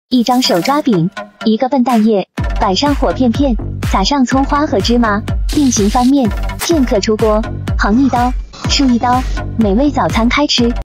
一张手抓饼，一个笨蛋液，摆上火片片，撒上葱花和芝麻，并行翻面，片刻出锅，横一刀，竖一刀，美味早餐开吃。